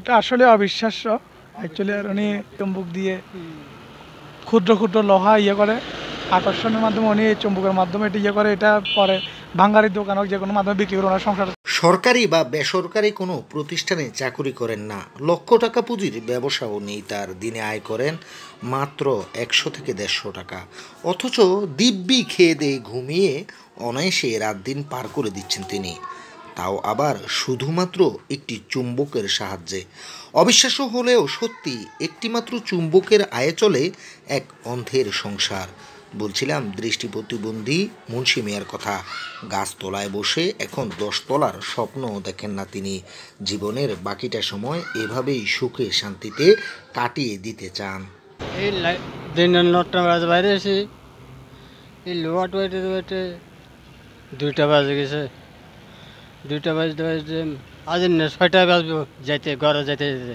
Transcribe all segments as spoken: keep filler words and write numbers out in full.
চুম্বকটা আসলে অবিশ্বাস্য অ্যাকচুয়ালি। আর উনি চুম্বক দিয়ে ক্ষুদ্র ক্ষুদ্র লোহা ইয়ে করে আকর্ষণের মাধ্যমে উনি চুম্বকের মাধ্যমে এটা ইয়ে করে, এটা পরে ভাঙ্গারির দোকান হোক যে কোনো মাধ্যমে বিক্রি করে ওনার সংসার। সরকারি বা বেসরকারি কোনো প্রতিষ্ঠানে চাকুরি করেন না, লক্ষ টাকা পুঁজির ব্যবসাও নেই তার। দিনে আয় করেন মাত্র একশো থেকে দেড়শো টাকা, অথচ দিব্যি খেয়ে দিয়ে ঘুমিয়ে অনায়াসে রাত দিন পার করে দিচ্ছেন তিনি, তাও আবার শুধুমাত্র একটি চুম্বকের সাহায্যে। অবিশ্বাস্য হলেও সত্যি, একটিমাত্র চুম্বকের আয়ে চলে এক অন্ধের সংসার। বলছিলাম দৃষ্টি প্রতিবন্ধী মুন্সি মিয়ার কথা। গাছতলায় বসে এখন দশতলার স্বপ্ন দেখেন না তিনি। জীবনের বাকিটা সময় এভাবেই সুখে শান্তিতে কাটিয়ে দিতে চান। এই দিনের নটা বাজে বাইরে এসি, এই লোহাট বাইটে বাইটে দুইটা বাজে গেছে। দুইটা বাজতে বাজতে আজ ছয়টায় বাজবো যাইতে, ঘরে যাইতে যেতে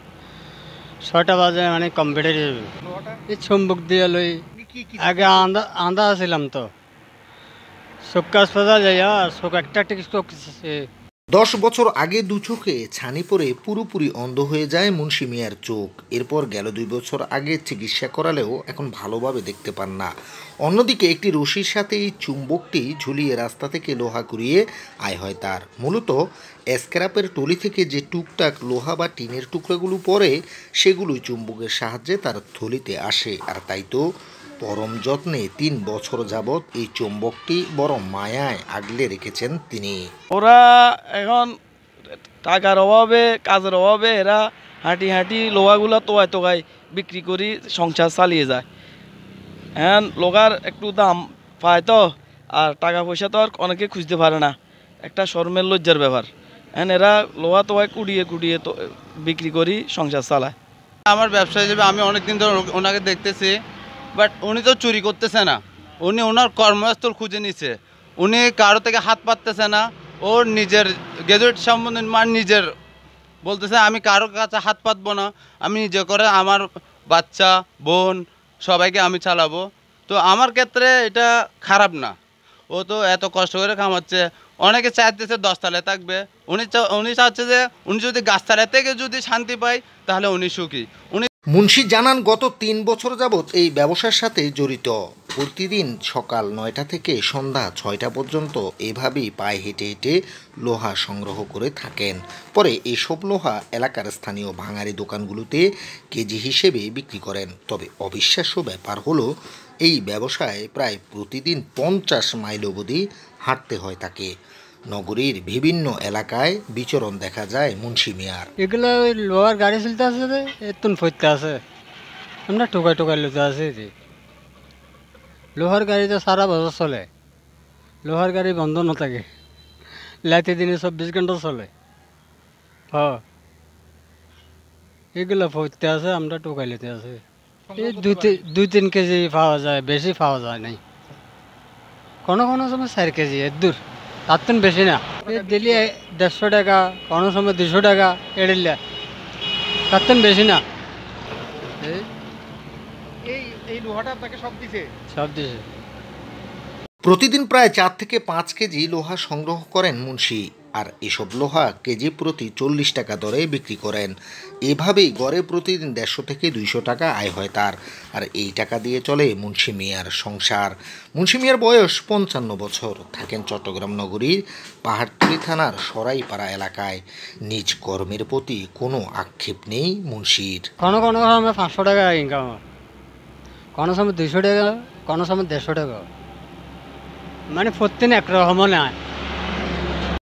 ছয়টা বাজে মানে কম্পিউটার এই চুম্বক দিয়ে লই। আগে আন্দা আন্দা আসছিলাম তো চোখ হাসপাতাল যাইয়া চোখ একটা টিকিট চোখ। দশ বছর আগে দু চোখে ছানি পড়ে পুরোপুরি অন্ধ হয়ে যায় মুন্সি মিয়ার চোখ। এরপর গেল দুই বছর আগে চিকিৎসা করালেও এখন ভালোভাবে দেখতে পান না। অন্যদিকে একটি রশির সাথে এই চুম্বকটি ঝুলিয়ে রাস্তা থেকে লোহা কুড়িয়ে আয় হয় তার। মূলত স্ক্র্যাপের টলি থেকে যে টুকটাক লোহা বা টিনের টুকরাগুলো পড়ে সেগুলোই চুম্বকের সাহায্যে তার থলিতে আসে। আর তাই তো পরম যত্নে তিন বছর যাবৎ এই চুম্বকটি বড় মায়ায় আগলে রেখেছেন তিনি। ওরা এখন টাকার অভাবে কাজের অভাবে এরা হাঁটি হাঁটি লোহাগুলো তোয়ায় তোয়ায় বিক্রি করি সংসার চালিয়ে যায়। হ্যাঁ, লোহার একটু দাম পায় তো, আর টাকা পয়সা তো আর অনেকে খুঁজতে পারে না, একটা শর্মের লজ্জার ব্যাপার। হ্যাঁ, এরা লোহা তোয়ায় কুড়িয়ে কুড়িয়ে তো বিক্রি করি সংসার চালায়। আমার ব্যবসা হিসেবে আমি অনেকদিন ধরে ওনাকে দেখতেছি, বাট উনি তো চুরি করতেছে না, উনি ওনার কর্মস্থল খুঁজে নিছে। উনি কারো থেকে হাত পাততেছে না, ওর নিজের গ্র্যাজুয়েট সম্বন্ধে মান নিজের বলতেছে আমি কারো কাছে হাত পাতবো না, আমি নিজে করে আমার বাচ্চা বোন সবাইকে আমি চালাবো। তো আমার ক্ষেত্রে এটা খারাপ না, ও তো এত কষ্ট করে কামাচ্ছে। অনেকে চাইতেছে দশতলায় থাকবে, উনি উনি চাচ্ছে যে উনি যদি গাছতলা থেকে যদি শান্তি পায় তাহলে উনি সুখী। উনি মুন্সি জানান গত তিন বছর যাবৎ এই ব্যবসার সাথে জড়িত। প্রতিদিন সকাল নয়টা থেকে সন্ধ্যা ছয়টা পর্যন্ত এভাবেই পায়ে হেঁটে হেঁটে লোহা সংগ্রহ করে থাকেন। পরে এসব লোহা এলাকার স্থানীয় ভাঙারি দোকানগুলোতে কেজি হিসেবে বিক্রি করেন। তবে অবিশ্বাস্য ব্যাপার হলো এই ব্যবসায় প্রায় প্রতিদিন পঞ্চাশ মাইল অবধি হাঁটতে হয় তাকে। নগরীর বিভিন্ন এলাকায় বিচরণ দেখা যায় মুন্সি মিয়ার। এগুলো ওই লোহার গাড়ি চলতে আছে রে, এতুন ফইতে আছে, আমরা টোকাই টোকাই লুতে আছে যে লোহার গাড়ি তো সারা বছর চলে, লোহার গাড়ি বন্ধ না থাকে, লাইতে দিনে চব্বিশ ঘন্টা চলে। হ, এগুলো ফইতে আছে, আমরা টোকাই লুতে আছে। এই দুই দুই তিন কেজি পাওয়া যায়, বেশি পাওয়া যায় নাই। কোনো কোনো সময় চার কেজি এর দূর, তার তো বেশি না। দিলি দেড়শো টাকা, কোনো সময় দুশো টাকা এড়িলে, তার তো বেশি না। এই লোহাটা আপনাকে সব দিছে? সব দিছে। প্রতিদিন প্রায় চার থেকে পাঁচ কেজি লোহা সংগ্রহ করেন মুন্সি, আর এসব লোহা কেজি প্রতি চল্লিশ টাকা দরে বিক্রি করেন। এভাবেই গড়ে প্রতিদিন দেড়শো থেকে দুইশো টাকা আয় হয় তার। আর এই টাকা দিয়ে চলে মুন্সি মিয়ার সংসার। মুন্সি মিয়ার বয়স পঞ্চান্ন বছর, থাকেন চট্টগ্রাম নগরীর পাহাড়তলী থানার সরাইপাড়া এলাকায়। নিজ কর্মের প্রতি কোনো আক্ষেপ নেই মুন্সির। কোনো কোনো সময় পাঁচশো টাকা ইনকাম, কোনো সময় দুইশো টাকা, কোনো সময় দেড়শো টাকা, মানে প্রতিদিন একরকম নয়।